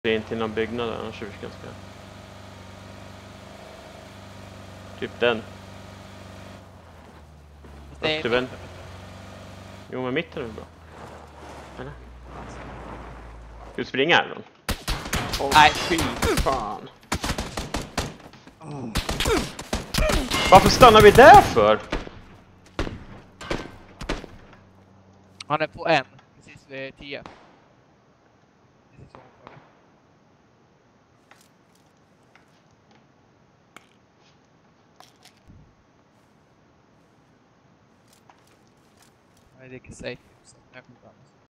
in till någon byggnad, annars är vi ganska... Typ den. Det är Typ jo, men mitten är väl bra. Eller? Ska du springa här då? Nej, fy fan. Varför stannar vi där för? Han är på en, precis vid 10. Precis ovanför. Nej, det är inte safe. Jag kommer fram.